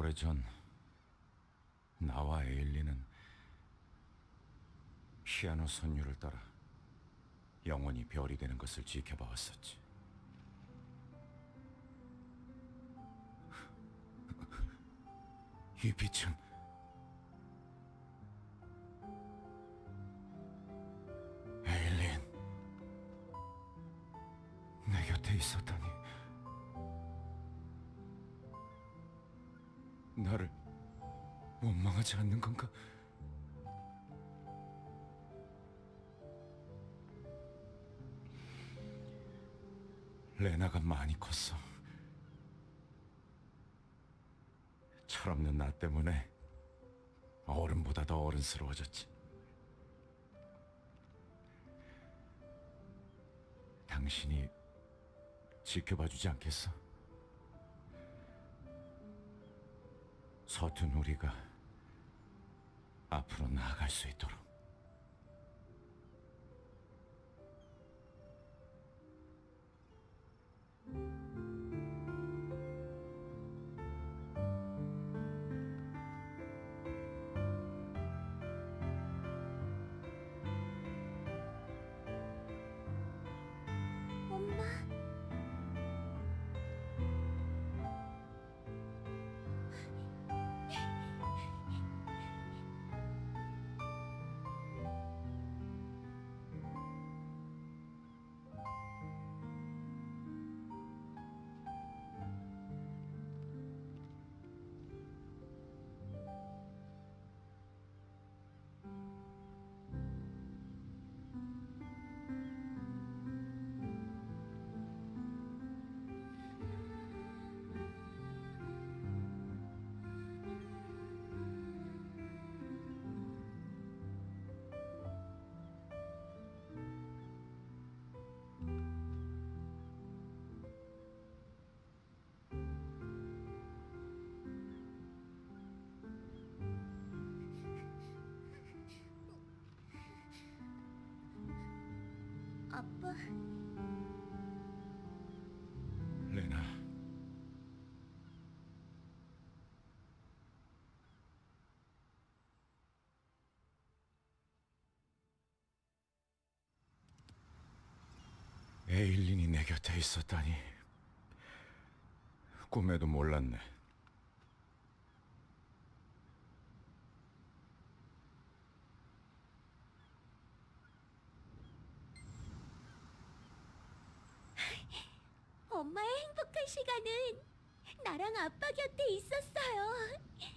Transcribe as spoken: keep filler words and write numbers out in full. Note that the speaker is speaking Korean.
오래전 나와 에일리는 피아노 선율을 따라 영원히 별이 되는 것을 지켜봐왔었지. 이 빛은 에일린, 내 곁에 있었다니. 나를 원망하지 않는 건가? 레나가 많이 컸어. 철없는 나 때문에 어른보다 더 어른스러워졌지. 당신이 지켜봐주지 않겠어? 서툰 우리가 앞으로 나아갈 수 있도록. 아빠. 레나. 에일린이 내 곁에 있었다니. 꿈에도 몰랐네. 엄마의 행복한 시간은 나랑 아빠 곁에 있었어요.